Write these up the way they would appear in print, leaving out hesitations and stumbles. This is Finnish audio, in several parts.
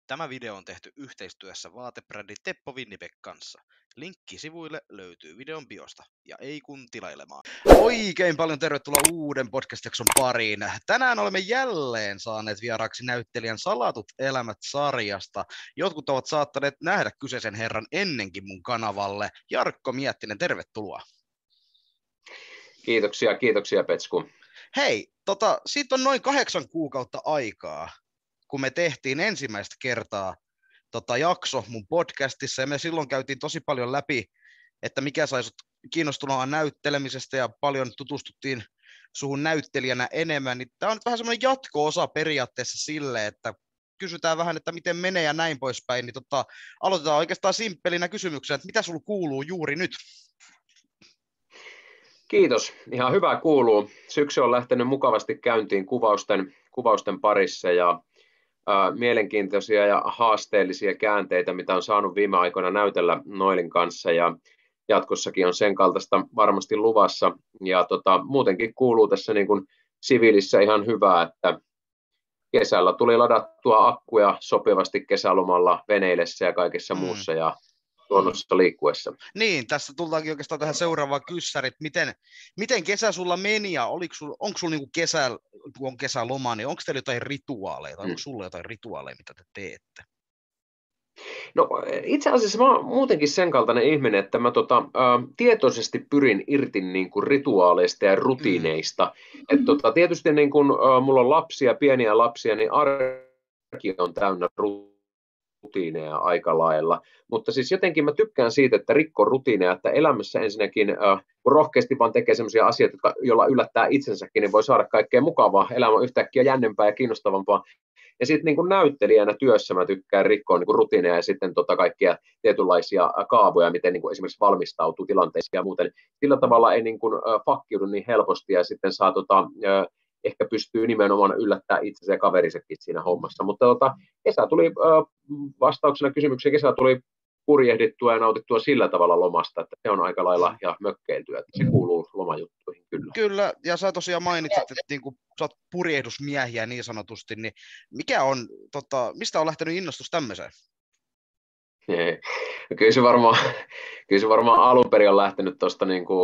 Tämä video on tehty yhteistyössä vaatebrändi Teppo Winnipeg kanssa. Linkki sivuille löytyy videon biosta. Ja ei kun tilailemaan. Oikein paljon tervetuloa uuden podcast-jakson pariin. Tänään olemme jälleen saaneet vieraaksi näyttelijän Salatut elämät -sarjasta. Jotkut ovat saattaneet nähdä kyseisen herran ennenkin mun kanavalle. Jarkko Miettinen, tervetuloa. Kiitoksia Petsku. Hei, siitä on noin 8 kuukautta aikaa, kun me tehtiin ensimmäistä kertaa jakso mun podcastissa, ja me silloin käytiin tosi paljon läpi, että mikä sai sut kiinnostunut näyttelemisestä, ja paljon tutustuttiin suhun näyttelijänä enemmän, niin tää on nyt vähän semmoinen jatko-osa periaatteessa sille, että kysytään vähän, että miten menee ja näin poispäin, niin aloitetaan oikeastaan simppelinä kysymyksenä, että mitä sulla kuuluu juuri nyt? Kiitos, ihan hyvä kuuluu. Syksy on lähtenyt mukavasti käyntiin kuvausten parissa, ja mielenkiintoisia ja haasteellisia käänteitä, mitä on saanut viime aikoina näytellä Noelin kanssa, ja jatkossakin on sen kaltaista varmasti luvassa, ja muutenkin kuuluu tässä niin kuin siviilissä ihan hyvää, että kesällä tuli ladattua akkuja sopivasti kesälomalla veneillessä ja kaikessa muussa, ja luonnossa liikkuessa. Niin, tässä tultaankin oikeastaan tähän seuraavaan kyssäriin, miten kesä sulla meni, ja onko sulla niinku kun on kesäloma, niin onko teillä jotain rituaaleja, tai onko sulla jotain rituaaleja, mitä te teette? No itse asiassa mä oon muutenkin sen kaltainen ihminen, että mä tietoisesti pyrin irti niin kuin rituaaleista ja rutiineista. Tietysti niin kuin, mulla on pieniä lapsia, niin arki on täynnä rutiineja aika lailla, mutta siis jotenkin mä tykkään siitä, että rikko rutiineja, että elämässä ensinnäkin, kun rohkeasti vaan tekee sellaisia asioita, joilla yllättää itsensäkin, niin voi saada kaikkea mukavaa, elämä on yhtäkkiä jännempää ja kiinnostavampaa. Ja sitten niin kuin näyttelijänä työssä mä tykkään rikkoa niin kuin rutiineja ja sitten kaikkia tietynlaisia kaavoja, miten niin kuin esimerkiksi valmistautuu tilanteisiin ja muuten. Sillä tavalla ei niin kuin fakkiudu niin helposti ja sitten saa ehkä pystyy nimenomaan yllättämään itsensä ja kaverisekin siinä hommassa. Mutta kesä tuli vastauksena kysymykseen, kesä tuli purjehdittua ja nautittua sillä tavalla lomasta, että se on aika lailla ja mökkeiltyä, että se kuuluu lomajuttuihin kyllä. Kyllä, ja sä tosiaan mainitsit, että niin kuin sä oot purjehdusmiehiä niin sanotusti, niin mistä on lähtenyt innostus tämmöiseen? Kyllä se varmaan alun perin on lähtenyt tuosta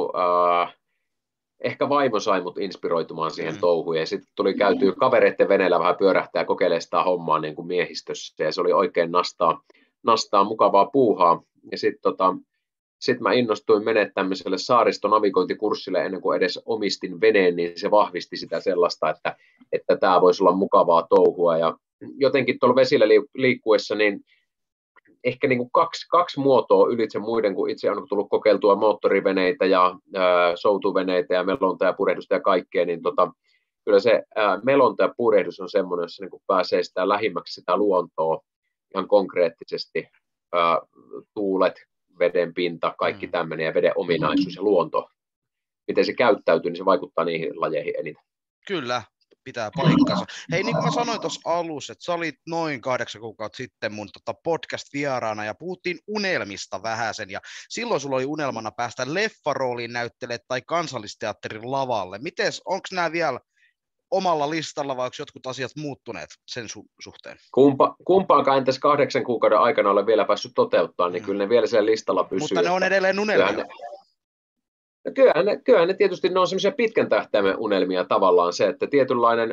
ehkä vaimo sai mut inspiroitumaan siihen touhuun, ja sitten tuli käytyä kavereiden veneellä vähän pyörähtää ja kokeilemaan sitä hommaa niin kuin miehistössä, ja se oli oikein nastaa mukavaa puuhaa, ja sitten mä innostuin menemään tämmöiselle saaristonavigointikurssille ennen kuin edes omistin veneen, niin se vahvisti sitä sellaista, että tämä voisi olla mukavaa touhua, ja jotenkin tuolla vesillä liikkuessa, niin ehkä niin kuin kaksi muotoa ylitse muiden, kun itse on tullut kokeiltua moottoriveneitä ja soutuveneitä ja melonta ja purehdusta ja kaikkea, niin kyllä se melonta ja purehdus on semmoinen, jossa niin kuin pääsee sitä lähimmäksi sitä luontoa ihan konkreettisesti, tuulet, veden pinta, kaikki tämmöinen ja veden ominaisuus ja luonto, miten se käyttäytyy, niin se vaikuttaa niihin lajeihin eniten. Kyllä. Pitää paikkansa. Hei, niin kuin mä sanoin tuossa alussa, että sä olit noin 8 kuukautta sitten mun podcast-vieraana, ja puhuttiin unelmista vähäsen, ja silloin sulla oli unelmana päästä leffarooliin näyttelemään tai Kansallisteatterin lavalle. Onko nämä vielä omalla listalla, vai onko jotkut asiat muuttuneet sen suhteen? Kumpaakaan en tässä 8 kuukauden aikana ole vielä päässyt toteuttaa, niin kyllä ne vielä siellä listalla pysyy. Mutta ne on edelleen unelmia. Kyllähän ne tietysti ne on semmoisia pitkän tähtäimen unelmia tavallaan se, että tietynlainen,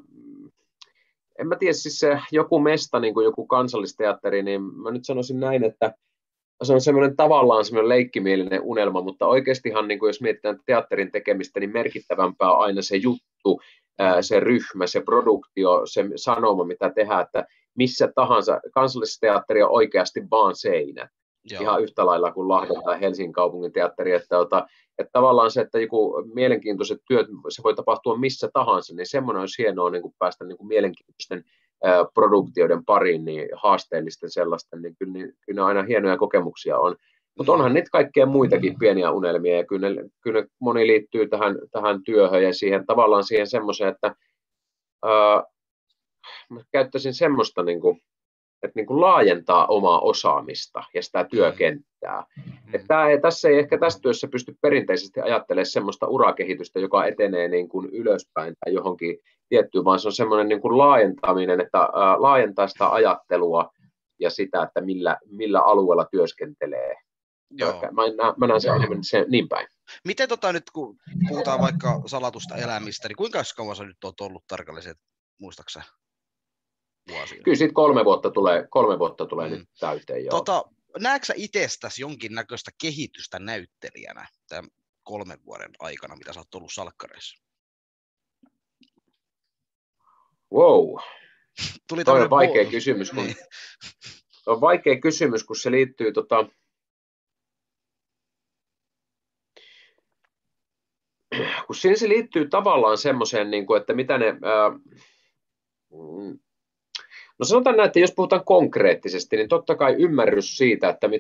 en mä tiedä, siis se joku mesta, niin kuin joku Kansallisteatteri, niin mä nyt sanoisin näin, että se on semmoinen tavallaan semmoinen leikkimielinen unelma, mutta oikeastihan niin kuin jos mietitään teatterin tekemistä, niin merkittävämpää on aina se juttu, se ryhmä, se produktio, se sanoma, mitä tehdään, että missä tahansa Kansallisteatteri on oikeasti vaan seinä. Joo. Ihan yhtä lailla kuin Lahden tai Helsingin kaupungin teatteri, että tavallaan se, että joku mielenkiintoiset työt, se voi tapahtua missä tahansa, niin semmoinen olisi hienoa niin kuin päästä niin kuin mielenkiintoisten produktioiden pariin, niin haasteellisten sellaisten, niin kyllä ne aina hienoja kokemuksia on. Mutta onhan niitä kaikkea muitakin pieniä unelmia, ja kyllä moni liittyy tähän työhön ja siihen tavallaan siihen semmoiseen, että mä käyttäisin semmoista että niin kuin laajentaa omaa osaamista ja sitä työkenttää. Tässä ei ehkä tässä työssä pysty perinteisesti ajattelemaan semmoista urakehitystä, joka etenee niin kuin ylöspäin tai johonkin tiettyyn, vaan se on semmoinen niin kuin laajentaminen, että laajentaa sitä ajattelua, ja sitä, että millä alueella työskentelee. Joo. Mä näen sen enemmän niin päin. Miten nyt, kun puhutaan vaikka salatusta elämistä, niin kuinka kauan sä nyt oot ollut tarkalleen, muistaaksä vuosia? Kyllä siitä 3 vuotta tulee nyt täyteen, joo. Näetkö sä itsestäsi jonkinnäköistä kehitystä näyttelijänä tämän 3 vuoden aikana, mitä sä oot ollut salkkareissa? Wow. Toi on vaikea kysymys, kun, niin. on vaikea kysymys, kun se liittyy kun siinä se liittyy tavallaan semmoiseen, niin kuin, että mitä ne... No sanotaan näin, että jos puhutaan konkreettisesti, niin totta kai ymmärrys siitä, että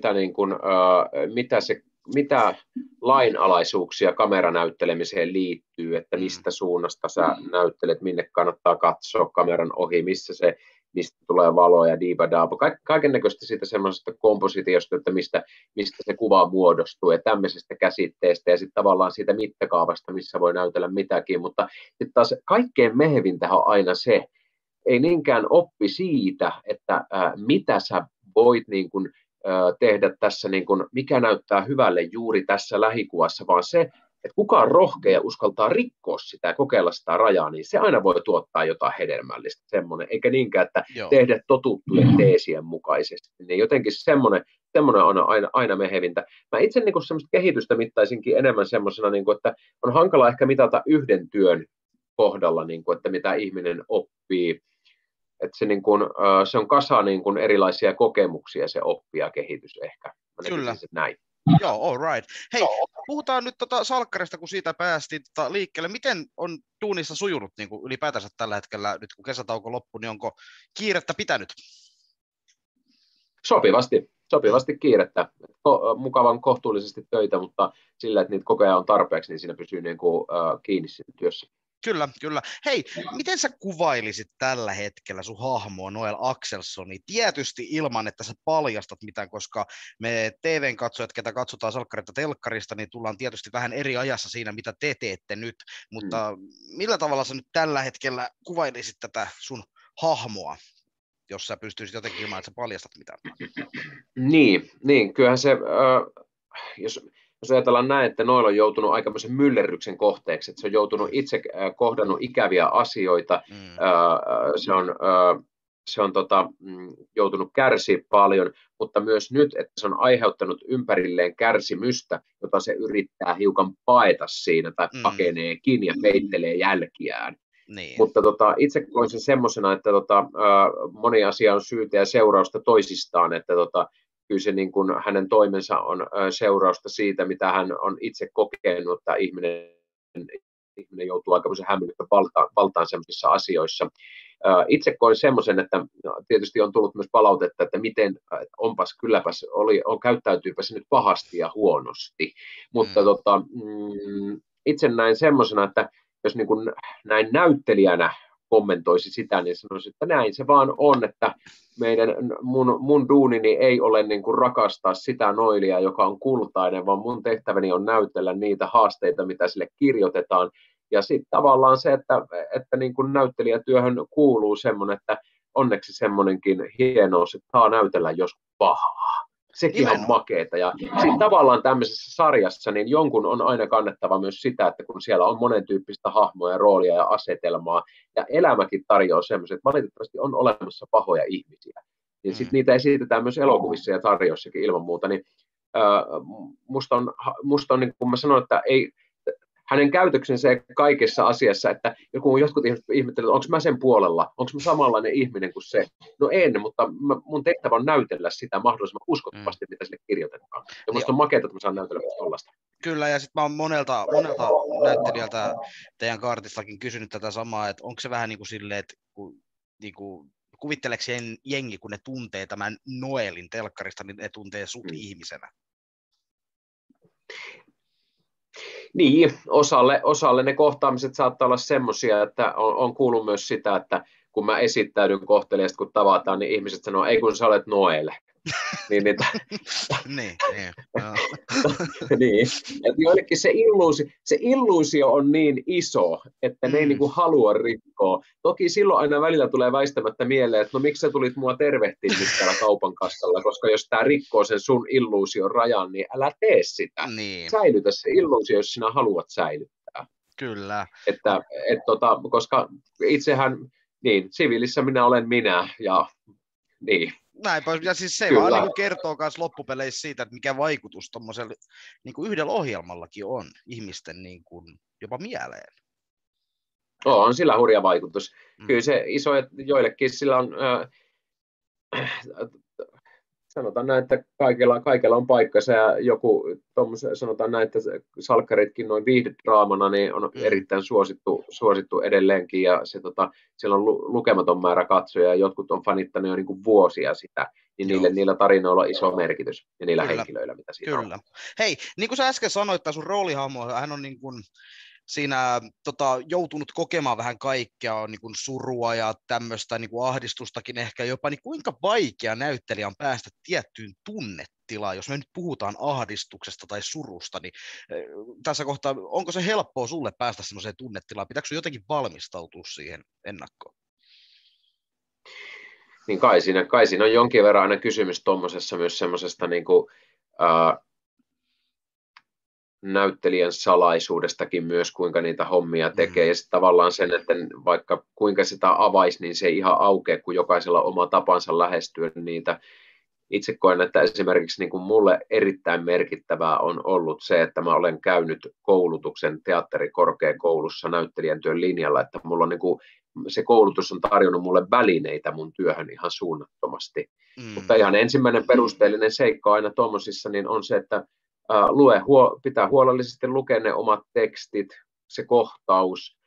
mitä lainalaisuuksia kameranäyttelemiseen liittyy, että mistä suunnasta sä näyttelet, minne kannattaa katsoa kameran ohi, mistä tulee valoja, diiba-daaba, kaiken näköistä siitä semmoisesta kompositiosta, että mistä se kuva muodostuu ja tämmöisestä käsitteestä ja sitten tavallaan siitä mittakaavasta, missä voi näytellä mitäkin, mutta sitten taas kaikkein mehevintä on aina se, ei niinkään oppi siitä, että mitä sä voit niin kuin, tehdä tässä, niin kuin, mikä näyttää hyvälle juuri tässä lähikuvassa, vaan se, että kuka on rohkea ja uskaltaa rikkoa sitä ja kokeilla sitä rajaa, niin se aina voi tuottaa jotain hedelmällistä, semmoinen, eikä niinkään, että tehdä totuttujen teesien mukaisesti. Niin jotenkin semmoinen on aina mehevintä. Mä itse niin kuin semmoista kehitystä mittaisinkin enemmän semmoisena, niin kuin, että on hankala ehkä mitata yhden työn kohdalla, niin kuin, että mitä ihminen oppii. Että se on kasa niin kuin erilaisia kokemuksia, se oppi ja kehitys ehkä. Kyllä. Näin. Joo, all right. Hei, puhutaan nyt salkkarista, kun siitä päästiin liikkeelle. Miten on duunissa sujunut niin kuin ylipäätänsä tällä hetkellä, nyt kun kesätauko loppui, niin onko kiirettä pitänyt? Sopivasti kiirettä. Mukavan kohtuullisesti töitä, mutta sillä, että niitä koko ajan on tarpeeksi, niin siinä pysyy niin kuin, kiinni siinä työssä. Kyllä. Hei, miten sä kuvailisit tällä hetkellä sun hahmoa Noel Axelssoni? Tietysti ilman, että sä paljastat mitään, koska me TVn katsojat, ketä katsotaan salkkareita telkkarista, niin tullaan tietysti vähän eri ajassa siinä, mitä te teette nyt. Mutta millä tavalla sä nyt tällä hetkellä kuvailisit tätä sun hahmoa, jos sä pystyisit jotenkin ilman, että sä paljastat mitään? Niin kyllähän se... Jos ajatellaan näin, että Noel on joutunut aikamoisen myllerryksen kohteeksi, että se on joutunut itse kohdannut ikäviä asioita, se on joutunut kärsiä paljon, mutta myös nyt, että se on aiheuttanut ympärilleen kärsimystä, jota se yrittää hiukan paeta siinä tai pakeneekin ja peittelee jälkiään. Niin. Mutta itse koin sen semmoisena, että moni asia on syytä ja seurausta toisistaan, että kyllä se niin kuin hänen toimensa on seurausta siitä, mitä hän on itse kokenut, että ihminen joutuu aikamoisen hämmennyksen valtaan sellaisissa asioissa. Itse koin semmoisen, että tietysti on tullut myös palautetta, että miten kylläpäs käyttäytyypä se nyt pahasti ja huonosti. Mutta itse näin semmoisena, että jos niin kuin näin näyttelijänä kommentoisi sitä, niin sanoisin, että näin se vaan on, että mun duunini ei ole niin kuin rakastaa sitä Noelia, joka on kultainen, vaan mun tehtäväni on näytellä niitä haasteita, mitä sille kirjoitetaan. Ja sitten tavallaan se, että niin kuin näyttelijätyöhön kuuluu semmoinen, että onneksi semmoinenkin hienous, että saa näytellä joskus pahaa. Sekin on makeeta. Ja sitten tavallaan tämmöisessä sarjassa niin jonkun on aina kannettava myös sitä, että kun siellä on monen tyyppistä hahmoja, roolia ja asetelmaa, ja elämäkin tarjoaa semmoiset, että valitettavasti on olemassa pahoja ihmisiä. Niin sitten niitä esitetään myös elokuvissa ja tarjoissakin ilman muuta. Niin, musta on, niin kuin mä sanoin, että ei... Hänen käytöksensä kaikessa asiassa, että jotkut ihmiset ihmettelevät, onko mä sen puolella, onko mä samanlainen ihminen kuin se. No en, mutta mun tehtävä on näytellä sitä mahdollisimman uskottavasti, mitä sille kirjoitetaan. Ja musta on makeata, että mä saan näytellä tollaista. Kyllä, ja sitten mä oon monelta näyttelijältä teidän kaartistakin kysynyt tätä samaa, että onko se vähän niin kuin silleen, että kuvitteleeko jengi, kun ne tuntee tämän Noelin telkkarista, niin ne tuntee sut ihmisenä? Niin, osalle ne kohtaamiset saattaa olla semmoisia, että on kuullut myös sitä, että kun mä esittäydyn kohteliaasti, kun tavataan, niin ihmiset sanoo, ei kun sä olet Noel. Niin, niin, niin. Että joillekin se illuusio on niin iso, että ne ei niin kuin halua rikkoa. Toki silloin aina välillä tulee väistämättä mieleen, että no miksi sä tulit mua tervehtiä nyt täällä kaupan kassalla, koska jos tämä rikkoo sen sun illuusion rajan, niin älä tee sitä. Niin. Säilytä se illuusio, jos sinä haluat säilyttää. Kyllä. Koska itsehän, niin, siviilissä minä olen minä, ja niin. Näinpä, ja siis se Kyllä. vaan niin kertoo myös loppupeleissä siitä, että mikä vaikutus tuommoisella niin yhdellä ohjelmallakin on ihmisten niin kuin, jopa mieleen. On sillä hurja vaikutus. Kyllä se iso, että joillekin sillä on, sanotaan näin, että kaikella on paikkansa, ja joku, sanotaan näin, että salkkaritkin noin viihdedraamana niin on erittäin suosittu edelleenkin, ja siellä on lukematon määrä katsoja, ja jotkut on fanittanut jo niin kuin vuosia sitä, niin niillä tarinoilla on iso merkitys, ja niillä henkilöillä, mitä siinä on. Hei, niin kuin sä äsken sanoit, että sun roolihahmo, hän on niin kuin siinä joutunut kokemaan vähän kaikkea, niin kuin surua ja tämmöistä niin kuin ahdistustakin ehkä jopa, niin kuinka vaikea näyttelijä on päästä tiettyyn tunnetilaan, jos me nyt puhutaan ahdistuksesta tai surusta, niin tässä kohtaa, onko se helppoa sulle päästä semmoiseen tunnetilaan? Pitääkö jotenkin valmistautua siihen ennakkoon? Niin kai siinä on jonkin verran aina kysymys tuommoisessa myös semmoisesta niin kuin, näyttelijän salaisuudestakin myös, kuinka niitä hommia tekee, ja sitten tavallaan sen, että vaikka kuinka sitä avaisi, niin se ei ihan aukea, kun jokaisella oma tapansa lähestyä niitä. Itse koen, että esimerkiksi niin kuin mulle erittäin merkittävää on ollut se, että mä olen käynyt koulutuksen teatterikorkeakoulussa näyttelijän työn linjalla, että mulla on niin kuin, se koulutus on tarjonnut mulle välineitä mun työhön ihan suunnattomasti. Mutta ihan ensimmäinen perusteellinen seikka aina tuommoisissa niin on se, että pitää huolellisesti lukea ne omat tekstit, se kohtaus,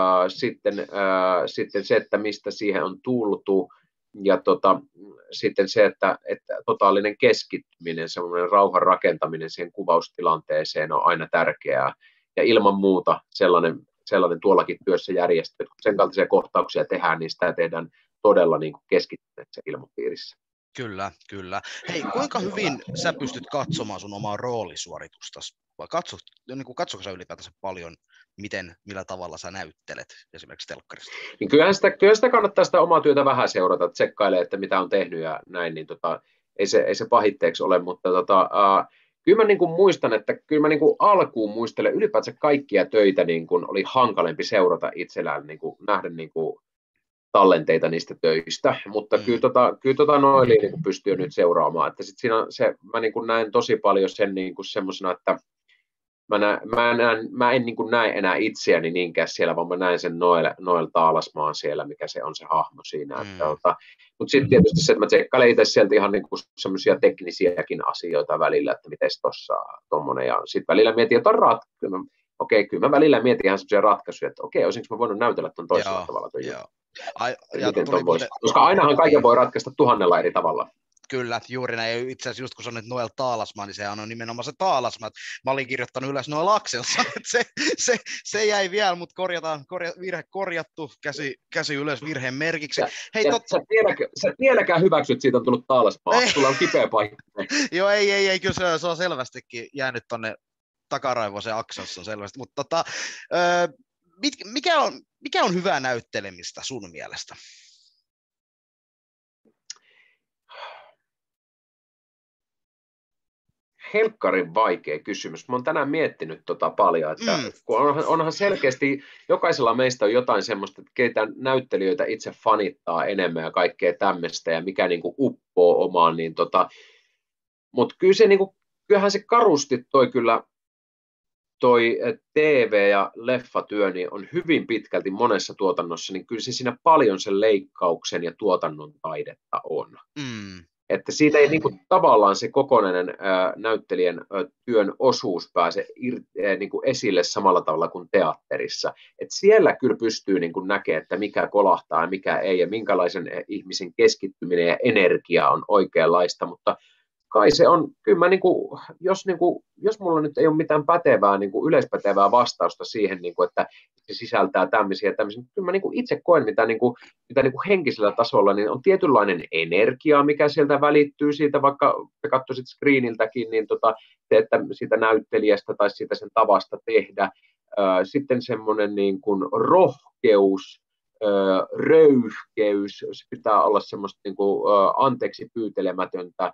sitten se, että mistä siihen on tultu, ja sitten se, että totaalinen keskittyminen, semmoinen rauhan rakentaminen siihen kuvaustilanteeseen on aina tärkeää, ja ilman muuta sellainen tuollakin työssä järjestetty, kun sen kaltaisia kohtauksia tehdään, niin sitä tehdään todella niin kuin keskittyneessä ilmapiirissä. Kyllä. Hei, kuinka hyvin sä pystyt katsomaan sun omaa roolisuoritustasi? Vai katsotko sä ylipäätänsä paljon, millä tavalla sä näyttelet esimerkiksi telkkarista? Niin kyllähän sitä kannattaa sitä omaa työtä vähän seurata, tsekkailee, että mitä on tehnyt ja näin, niin ei se pahitteeksi ole, mutta kyllä mä niin kuin muistan, että kyllä mä niin kuin alkuun muistelen ylipäätään kaikkia töitä niin kuin oli hankalempi seurata itsellään, niin kuin nähdä niin kuin tallenteita niistä töistä, mutta kyllä noin niin pystyy nyt seuraamaan, että sit siinä mä niin kuin näen tosi paljon sen niin kuin semmosena, että mä en niin kuin näe enää itseäni niinkään siellä, vaan mä näen sen Noel Taalasmaan siellä, mikä se on se hahmo siinä, mutta sitten tietysti se, että mä tsekkailen itse sieltä ihan niin kuin semmoisia teknisiäkin asioita välillä, että miten tuossa tommonen, ja sitten välillä mietin jotain kyllä mä välillä mietin ihan semmoisia ratkaisuja, että olisinko mä voinut näytellä ton toisella tavalla. Koska ainahan kaiken voi ratkaista 1000 eri tavalla. Kyllä, juuri näin. Itse asiassa just kun sanoit Noel Taalasmaa, niin sehän on nimenomaan se Taalasma. Mä olin kirjoittanut ylös Noel Akselson, että se jäi vielä, mutta virhe korjattu, käsi ylös virheen merkiksi. Sä vieläkään hyväksyt, että siitä on tullut Taalasmaa. Sulla on kipeä paikka. Joo, ei, kyllä se on selvästikin jäänyt tonne takaraivoon se Akselson selvästi. Mutta mikä on hyvää näyttelemistä sun mielestä? Helkkarin vaikea kysymys. Mä oon tänään miettinyt paljon, että kun onhan selkeästi, jokaisella meistä on jotain semmoista, että keitä näyttelijöitä itse fanittaa enemmän ja kaikkea tämmöistä ja mikä niinku uppoo omaan, niin mutta kyllä se niinku, kyllähän se karusti toi TV- ja leffatyö niin on hyvin pitkälti monessa tuotannossa, niin kyllä se siinä paljon sen leikkauksen ja tuotannon taidetta on. Että siitä ei niin kuin, tavallaan se kokonainen näyttelijän työn osuus pääse niin kuin esille samalla tavalla kuin teatterissa. Että siellä kyllä pystyy niin kuin näkemään, että mikä kolahtaa ja mikä ei, ja minkälaisen ihmisen keskittyminen ja energia on oikeanlaista, mutta kai se on, kyllä mä jos mulla nyt ei ole mitään pätevää, yleispätevää vastausta siihen, että se sisältää tämmöisiä ja tämmöisiä, kyllä mä itse koen, mitä henkisellä tasolla, niin on tietynlainen energia, mikä sieltä välittyy siitä, vaikka te katsoisit screeniltäkin, niin että siitä näyttelijästä tai siitä sen tavasta tehdä, sitten semmoinen niin kuin rohkeus, röyhkeys, se pitää olla semmoista niin kuin, anteeksi pyytelemätöntä,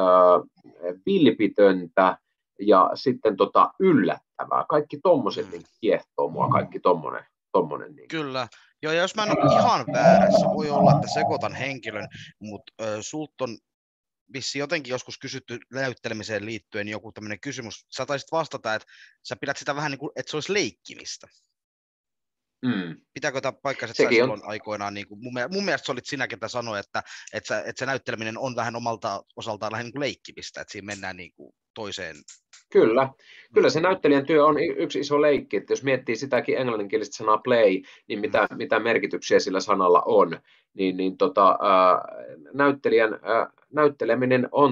vilpitöntä ja sitten yllättävää. Kaikki tommoset niin kiehtoo mua, kaikki tommonen. Niin. Kyllä. Joo, ja jos mä en ole ihan väärässä, voi olla, että sekoitan henkilön, mutta sulta on vissiin jotenkin joskus kysytty näyttelemiseen liittyen joku tämmöinen kysymys. Sä taisit vastata, että sä pidät sitä vähän niin kuin, että se olisi leikkimistä. Pitääkö tämä paikkansa, että sä silloin aikoinaan, niin kuin, mun mielestä se olit sinä, ketä sanoi, että se näytteleminen on vähän omalta osaltaan vähän niin kuin leikkimistä, että siinä mennään niin kuin toiseen. Kyllä se näyttelijän työ on yksi iso leikki, että jos miettii sitäkin englanninkielistä sanaa play, niin mitä merkityksiä sillä sanalla on, niin näyttelijän näytteleminen on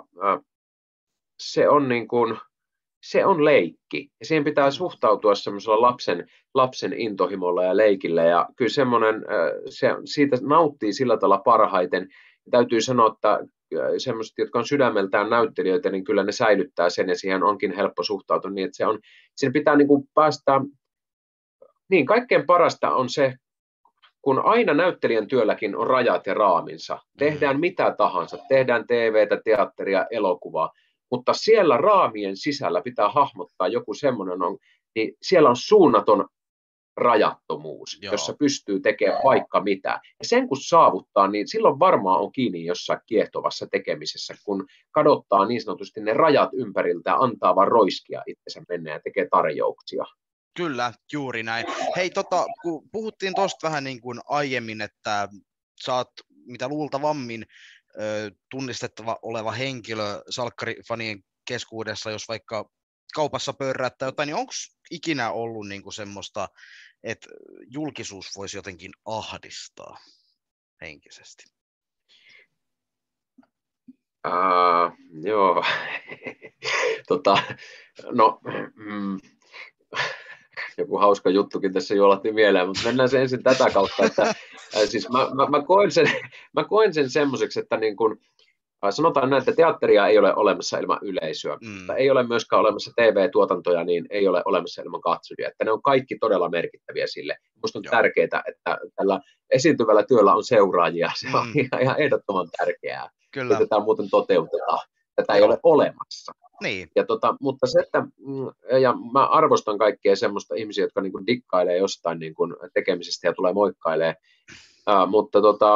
se on niin kuin se on leikki ja siihen pitää suhtautua semmoisella lapsen intohimolla ja leikillä ja kyllä semmoinen, siitä nauttii sillä tavalla parhaiten. Ja täytyy sanoa, että semmoiset, jotka on sydämeltään näyttelijöitä, niin kyllä ne säilyttää sen ja siihen onkin helppo suhtautua niin, että siinä pitää niin kuin päästä, niin kaikkein parasta on se, kun aina näyttelijän työlläkin on rajat ja raaminsa. Tehdään mitä tahansa, tehdään TV:tä, teatteria, elokuvaa. Mutta siellä raamien sisällä pitää hahmottaa joku semmoinen, niin siellä on suunnaton rajattomuus, jossa pystyy tekemään vaikka mitä. Ja sen kun saavuttaa, niin silloin varmaan on kiinni jossain kiehtovassa tekemisessä, kun kadottaa niin sanotusti ne rajat ympäriltä ja antaa vaan roiskia itsensä mennä ja tekee tarjouksia. Kyllä, juuri näin. Hei, kun puhuttiin tuosta vähän niin kuin aiemmin, että sä oot mitä luultavammin tunnistettava oleva henkilö salkkarifanien keskuudessa, jos vaikka kaupassa pörrättää jotain, niin onko ikinä ollut niinku semmoista, että julkisuus voisi jotenkin ahdistaa henkisesti? Joo. Joku hauska juttukin tässä juolahti mieleen, mutta mennään se ensin tätä kautta, että siis mä koen sen semmoiseksi, että niin kun, sanotaan näin, että teatteria ei ole olemassa ilman yleisöä, mutta ei ole myöskään olemassa TV-tuotantoja, niin ei ole olemassa ilman katsojia, että ne on kaikki todella merkittäviä sille. Minusta on tärkeää, että tällä esiintyvällä työllä on seuraajia, se on ihan ehdottoman tärkeää. Kyllä. Tätä muuten toteutetaan, tätä ei ole olemassa. Niin. Ja mutta se, että ja mä arvostan kaikkia semmoista ihmisiä, jotka niin kuin dikkailee jostain niin kuin tekemisestä ja tulee moikkailee, mutta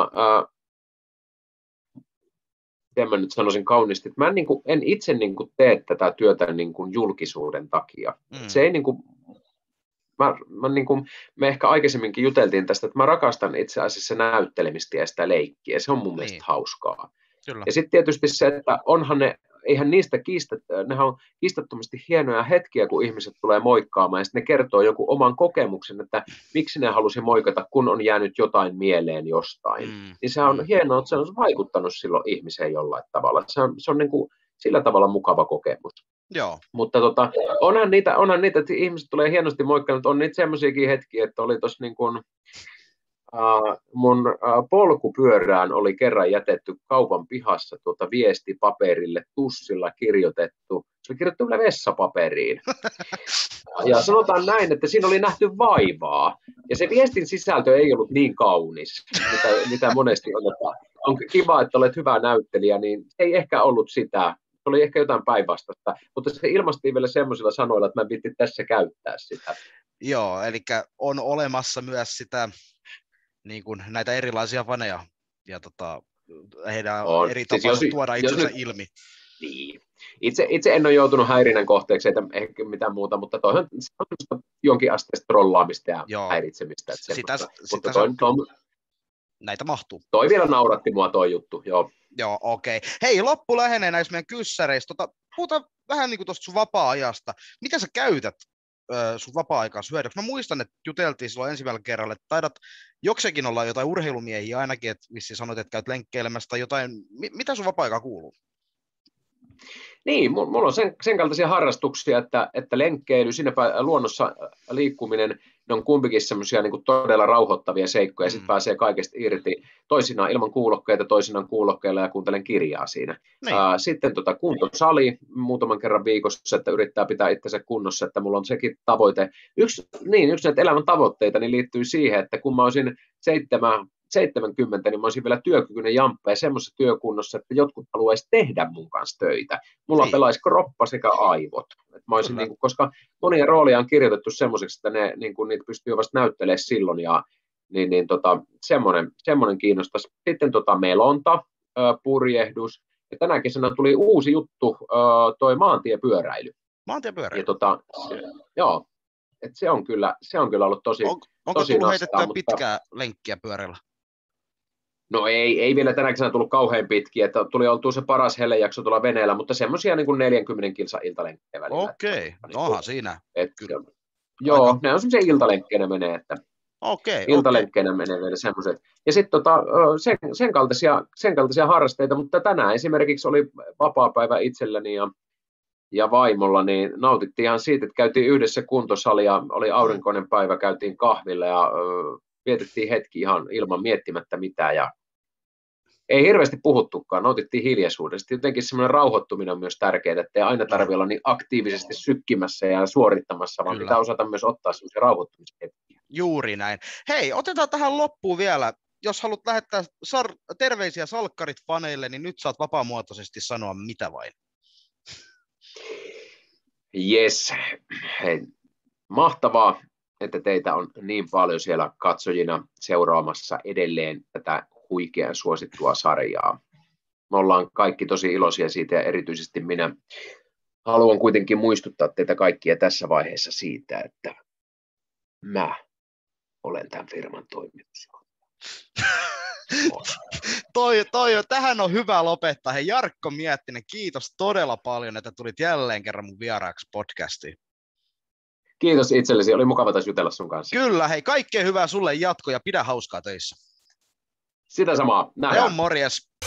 miten mä nyt sanoisin kauniisti, että mä en itse niin kuin tee tätä työtä niin kuin julkisuuden takia. Se ei niin kuin, me ehkä aikaisemminkin juteltiin tästä, että mä rakastan itse asiassa näyttelemistä ja sitä leikkiä, se on mun mielestä hauskaa. Kyllä. Ja sitten tietysti se, että eihän niistä nehän on kiistattomasti hienoja hetkiä, kun ihmiset tulee moikkaamaan ja sitten ne kertoo jonkun oman kokemuksen, että miksi ne halusi moikata, kun on jäänyt jotain mieleen jostain. Niin se on hienoa, että se on vaikuttanut silloin ihmiseen jollain tavalla. Se on niin kuin sillä tavalla mukava kokemus. Joo. Mutta onhan niitä, että ihmiset tulee hienosti moikkaamaan, mutta on niitä semmoisiakin hetkiä, että oli tuossa niin kuin mun polkupyörään oli kerran jätetty kaupan pihassa viestipaperille tussilla kirjoitettu. Se oli kirjoitettu vielä vessapaperiin. Ja sanotaan näin, että siinä oli nähty vaivaa. Ja se viestin sisältö ei ollut niin kaunis, mitä monesti on. On kiva, että olet hyvä näyttelijä, niin ei ehkä ollut sitä. Se oli ehkä jotain päinvastaista. Mutta se ilmastiin vielä semmoisilla sanoilla, että mä viittin tässä käyttää sitä. Joo, eli on olemassa myös sitä niin kuin näitä erilaisia faneja, ja heidän eri tapansa tuoda itsensä ilmi. Niin. Itse en ole joutunut häirinnän kohteeksi, eikä ehkä mitään muuta, mutta toi on jonkin asteista trollaamista ja häiritsemistä. Näitä mahtuu. Toi vielä nauratti mua toi juttu, joo. Joo, okei. Hei, loppu lähenee näistä meidän kyssäreistä. Puhutaan vähän niin kuin tuosta sun vapaa-ajasta. Mitä sä käytät sun vapaa-aikaa hyödyksi? Mä muistan, että juteltiin silloin ensimmäisellä kerralla, että taidat joksekin olla jotain urheilumiehiä ainakin, että vissiin sanoit, että käyt lenkkeilemässä tai jotain. Mitä sun vapaa-aikaa kuuluu? Niin, mulla on sen kaltaisia harrastuksia, että lenkkeily, siinäpä luonnossa liikkuminen, ne on kumpikin semmoisia niin todella rauhoittavia seikkoja, ja sitten pääsee kaikesta irti, toisinaan ilman kuulokkeita, toisinaan kuulokkeilla ja kuuntelen kirjaa siinä. Niin. Sitten kuntosali muutaman kerran viikossa, että yrittää pitää itsensä kunnossa, että mulla on sekin tavoite. Yksi näitä elämän tavoitteita niin liittyy siihen, että kun mä olisin 70, niin mä olisin vielä työkykyinen jamppa ja semmoisessa työkunnossa, että jotkut haluaisi tehdä mun kanssa töitä. Mulla pelaisi kroppa sekä aivot. Mä olisin, niin kuin, koska monia roolia on kirjoitettu semmoiseksi, että niitä pystyy vasta näyttelemään silloin. Ja, semmoinen kiinnostaisi. Sitten melonta, purjehdus. Ja tänä kesänä tuli uusi juttu, toi maantiepyöräily. Maantiepyöräily? Joo. Se on kyllä ollut tosi Onko tullut heitettyä pitkää lenkkiä pyörällä? No ei vielä tänä kesänä tullut kauhean pitkiä, että tuli oltua se paras hellejakso tuolla veneellä, mutta semmoisia niin kuin 40 kilsa iltalenkkejä välillä. Okei, onhan siinä. Joo, ne on semmoisia iltalenkkejä menee, että iltalenkkejä menee vielä semmoiset. Ja sitten sen kaltaisia harrasteita, mutta tänään esimerkiksi oli vapaapäivä itselläni ja vaimolla, niin nautittiin ihan siitä, että käytiin yhdessä kuntosalia, oli aurinkoinen päivä, käytiin kahvilla ja vietettiin hetki ihan ilman miettimättä mitään ja ei hirveästi puhuttukaan, nautittiin hiljaisuudesta. Jotenkin semmoinen rauhoittuminen on myös tärkeää, että ei aina tarvitse olla niin aktiivisesti sykkimässä ja suorittamassa, vaan pitää osata myös ottaa semmoisia rauhoittumisen hetkiä. Juuri näin. Hei, otetaan tähän loppuun vielä. Jos haluat lähettää terveisiä Salkkarit-faneille, niin nyt saat vapaamuotoisesti sanoa mitä vain. Jes, hei, mahtavaa, että teitä on niin paljon siellä katsojina seuraamassa edelleen tätä huikean suosittua sarjaa. Me ollaan kaikki tosi iloisia siitä ja erityisesti minä haluan kuitenkin muistuttaa teitä kaikkia tässä vaiheessa siitä, että mä olen tämän firman toimitusjohtaja. Tähän on hyvä lopettaa. Hei Jarkko Miettinen, kiitos todella paljon, että tulit jälleen kerran mun vieraaksi podcastiin. Kiitos itsellesi, oli mukava taas jutella sun kanssa. Kyllä, hei kaikkea hyvää sulle jatko ja pidä hauskaa töissä. Sitä samaa, nähdään. Morjes.